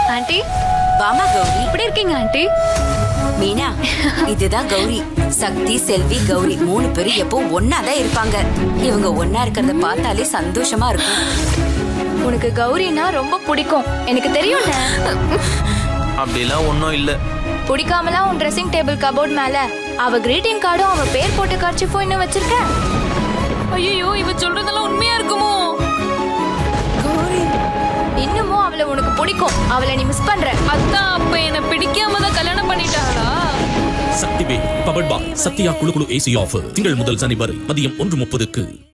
Aunty வாமா கௌரி. எப்படி இருக்கீங்க ஆண்டி? மீனா, இதுதான் கௌரி. சக்தி, செல்வி, கௌரி 3 பேரும் எப்போ ஒன்னாதான் இருப்பாங்க. இவங்க ஒன்னா இருக்கிறத பார்த்தாலே சந்தோஷமா இருக்கும். உனக்கு கௌரினா ரொம்ப பிடிக்கும், எனக்கு தெரியும்ல. அப்படிலாம் ஒன்றும் இல்லை. பிடிக்காமலாம் உன் ட்ரெஸ்ஸிங் டேபிள் கபோர்ட் மேல அவ கிரீட்டிங் கார்டும் அவ பேர் போட்டு கர்ச்சிஃபும் இன்னும் வச்சிருக்க. ஐயோ, இவ சொல்றதெல்லாம் உண்மையா இருக்குமோ? இன்னமும் அவளை உனக்கு பிடிக்கும், அவளை நீ மிஸ் பண்ற. அதான் அப்ப என்ன பிடிக்காம தான் கல்யாணம் பண்ணிட்டாளா? சக்தி பே பவர் பார் சத்யா குழு குழு ஏசி ஆஃபர் திங்கள் முதல் சனி வரை மதியம் 1:30க்கு.